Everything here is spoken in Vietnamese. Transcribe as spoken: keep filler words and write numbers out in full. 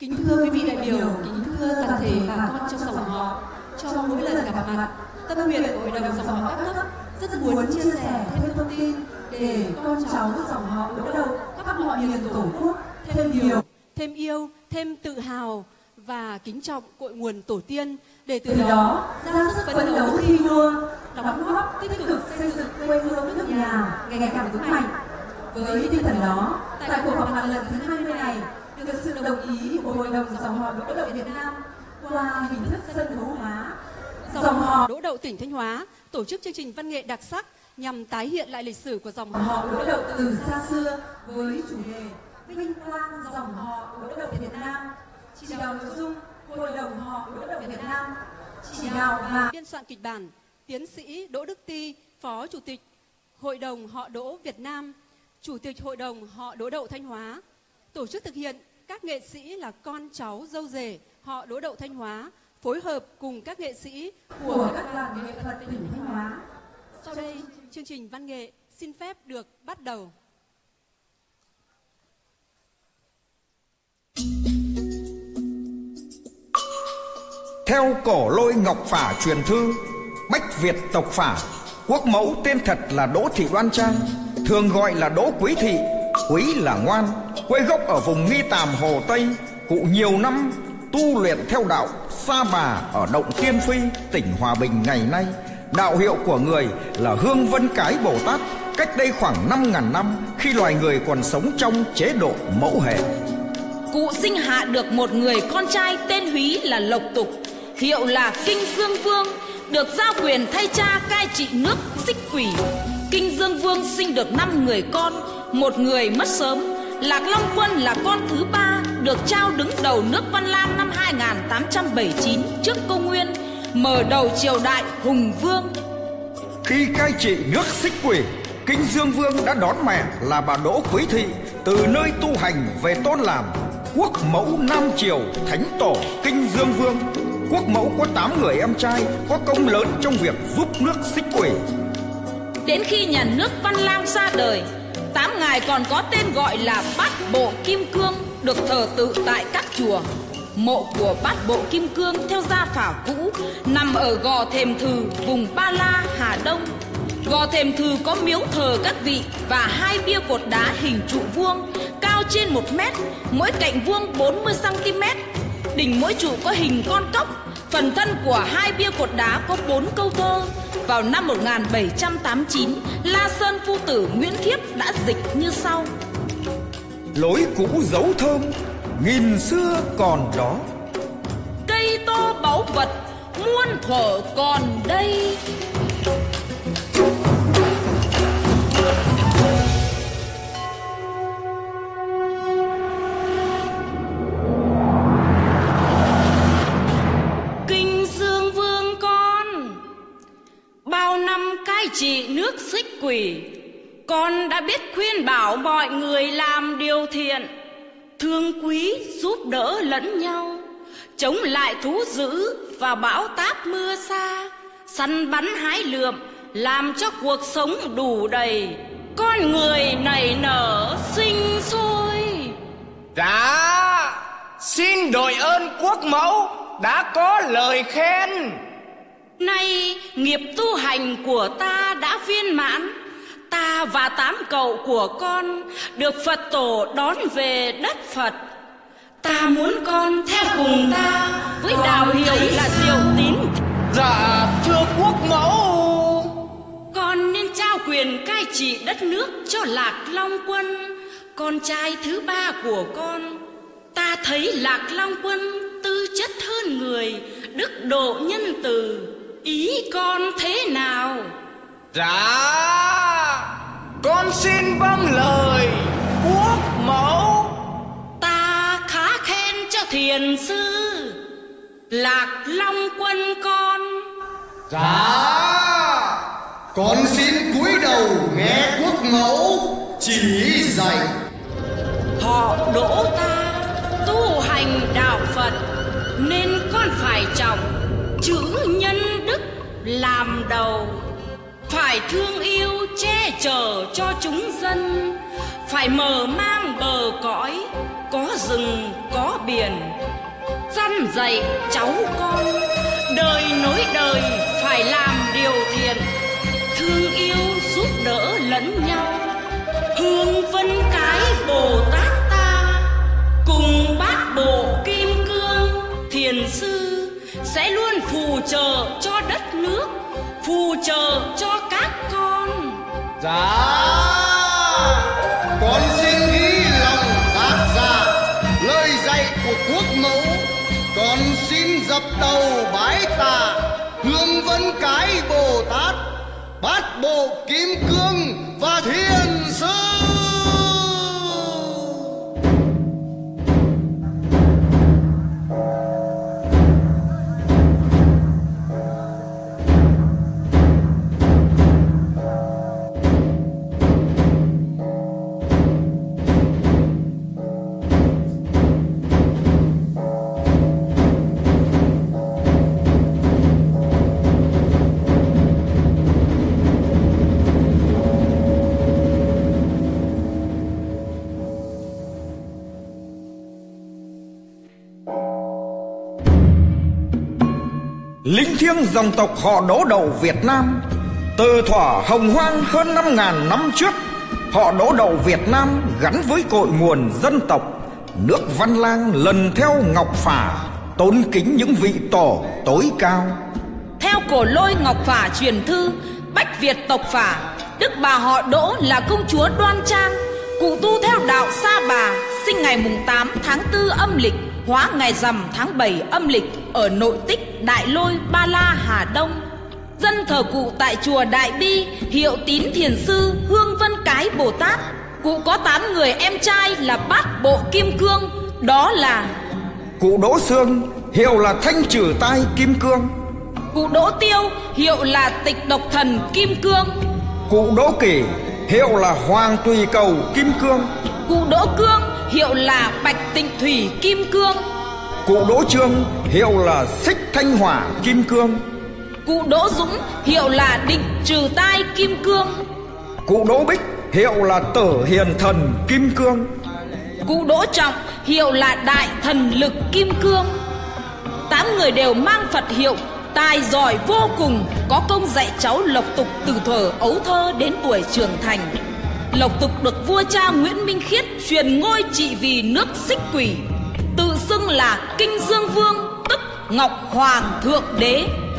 Kính thưa quý vị đại biểu, kính thưa toàn thể bà con trong dòng họ, trong mỗi lần gặp mặt, tâm nguyện của Hội đồng dòng họ các cấp rất muốn chia sẻ thêm thông tin để con cháu dòng họ đỡ đầu khắp mọi miền Tổ quốc thêm nhiều, thêm yêu, thêm tự hào và kính trọng cội nguồn tổ tiên, để từ đó ra sức phấn đấu thi đua, đóng góp tích cực xây dựng quê hương nước nhà ngày càng vững mạnh. Với tinh thần đó, tại cuộc họp mặt lần thứ hai mươi này, được sự đồng ý của Hội đồng dòng họ đỗ đậu Việt Nam qua hình thức sân khấu hóa, dòng họ đỗ đậu tỉnh Thanh Hóa tổ chức chương trình văn nghệ đặc sắc nhằm tái hiện lại lịch sử của dòng họ đỗ đậu từ xa xưa với chủ đề vinh quang dòng họ đỗ đậu Việt Nam. Chỉ đạo nội dung Hội đồng họ đỗ đậu Việt Nam, chỉ đạo và biên soạn kịch bản tiến sĩ Đỗ Đức Ty, Phó Chủ tịch Hội đồng họ đỗ Việt Nam, Chủ tịch Hội đồng họ đỗ đậu Thanh Hóa. Tổ chức thực hiện các nghệ sĩ là con cháu dâu rể họ đỗ đậu Thanh Hóa phối hợp cùng các nghệ sĩ của các đoàn nghệ thuật tỉnh Thanh Hóa. Sau đây, chương trình văn nghệ xin phép được bắt đầu. Theo cổ lôi ngọc phả truyền thư, Bách Việt tộc Phả, quốc mẫu tên thật là Đỗ Thị Đoan Trang, thường gọi là Đỗ Quý Thị. Quý là ngoan, quê gốc ở vùng Nghi Tàm Hồ Tây. Cụ nhiều năm tu luyện theo đạo Sa Bà ở Động Tiên Phi, tỉnh Hòa Bình ngày nay. Đạo hiệu của người là Hương Vân Cái Bồ Tát. Cách đây khoảng năm ngàn năm, khi loài người còn sống trong chế độ mẫu hệ, cụ sinh hạ được một người con trai tên Húy là Lộc Tục, hiệu là Kinh Dương Vương, được giao quyền thay cha cai trị nước Xích Quỷ. Kinh Dương Vương sinh được năm người con, một người mất sớm. Lạc Long Quân là con thứ ba, được trao đứng đầu nước Văn Lang năm hai nghìn tám trăm bảy mươi chín trước công nguyên, mở đầu triều đại Hùng Vương. Khi cai trị nước Xích Quỷ, Kinh Dương Vương đã đón mẹ là bà Đỗ Quý Thị từ nơi tu hành về tôn làm quốc mẫu Nam Triều Thánh Tổ Kinh Dương Vương. Quốc mẫu có tám người em trai có công lớn trong việc giúp nước Xích Quỷ. Đến khi nhà nước Văn Lang ra đời, tám ngài còn có tên gọi là Bát Bộ Kim Cương, được thờ tự tại các chùa. Mộ của Bát Bộ Kim Cương theo gia phả cũ nằm ở Gò Thềm Thừ, vùng Ba La, Hà Đông. Gò Thềm Thừ có miếu thờ các vị và hai bia cột đá hình trụ vuông, cao trên một mét, mỗi cạnh vuông bốn mươi xăng ti mét. Đỉnh mỗi trụ có hình con cóc. Phần thân của hai bia cột đá có bốn câu thơ. Vào năm một nghìn bảy trăm tám mươi chín, La Sơn phu tử Nguyễn Thiếp đã dịch như sau: lối cũ dấu thơm, nghìn xưa còn đó. Cây to báu vật, muôn thuở còn đây. Bao năm cai trị nước Xích Quỷ, con đã biết khuyên bảo mọi người làm điều thiện, thương quý giúp đỡ lẫn nhau, chống lại thú dữ và bão táp mưa xa, săn bắn hái lượm, làm cho cuộc sống đủ đầy, con người nảy nở sinh sôi. Dạ, xin đội ơn quốc mẫu đã có lời khen. Nay nghiệp tu hành của ta đã viên mãn, ta và tám cậu của con được Phật tổ đón về đất Phật. Ta muốn con theo cùng ta với đạo hiệu là Diệu Tín. Dạ thưa quốc mẫu, con nên trao quyền cai trị đất nước cho Lạc Long Quân, con trai thứ ba của con. Ta thấy Lạc Long Quân tư chất hơn người, đức độ nhân từ. Ý con thế nào? Dạ, con xin vâng lời quốc mẫu. Ta khá khen cho thiền sư Lạc Long Quân con. Dạ, con xin cúi đầu nghe quốc mẫu chỉ dạy. Họ Đỗ ta tu hành đạo Phật, nên con phải trọng chữ nhân đức làm đầu, phải thương yêu che chở cho chúng dân, phải mở mang bờ cõi có rừng có biển, dăn dạy cháu con đời nối đời phải làm điều thiện, thương yêu giúp đỡ lẫn nhau. Hương vân cái Bồ Tát ta cùng bát bộ kim cương thiền sư sẽ luôn phù trợ cho đất nước, phù trợ cho các con. Dạ, con xin ghi lòng tác giả lời dạy của quốc mẫu. Con xin dập đầu bái tạ hương vân cái Bồ Tát, bát bộ kim cương và thiền sư. Linh thiêng dòng tộc họ Đỗ Đậu Việt Nam, từ thuở hồng hoang hơn năm ngàn năm trước, họ Đỗ Đậu Việt Nam gắn với cội nguồn dân tộc. Nước Văn Lang lần theo Ngọc Phả, tôn kính những vị tổ tối cao. Theo Cổ Lôi Ngọc Phả truyền thư, Bách Việt tộc Phả, đức bà họ Đỗ là công chúa Đoan Trang. Cụ tu theo đạo Sa Bà, sinh ngày mùng tám tháng tư âm lịch, hóa ngày rằm tháng bảy âm lịch ở nội tích Đại Lôi, Ba La, Hà Đông. Dân thờ cụ tại chùa Đại Bi, hiệu Tín Thiền Sư, Hương Vân Cái Bồ Tát. Cụ có tám người em trai là bát bộ kim cương, đó là cụ Đỗ Xương, hiệu là Thanh Trừ Tai Kim Cương. cụ Đỗ Tiêu, hiệu là Tịch Độc Thần Kim Cương. Cụ Đỗ Kỷ, hiệu là Hoàng Tùy Cầu Kim Cương. Cụ Đỗ Cương, hiệu là Bạch Tịnh Thủy Kim Cương. Cụ Đỗ Trương, hiệu là Xích Thanh Hỏa Kim Cương. Cụ Đỗ Dũng, hiệu là Định Trừ Tai Kim Cương. Cụ Đỗ Bích, hiệu là Tử Hiền Thần Kim Cương. Cụ Đỗ Trọng, hiệu là Đại Thần Lực Kim Cương. Tám người đều mang Phật hiệu, tài giỏi vô cùng, có công dạy cháu lộc tục từ thuở ấu thơ đến tuổi trưởng thành. Lộc tục được vua cha Nguyễn Minh Khiết truyền ngôi trị vì nước Xích Quỷ, tự xưng là Kinh Dương Vương, tức Ngọc Hoàng Thượng Đế.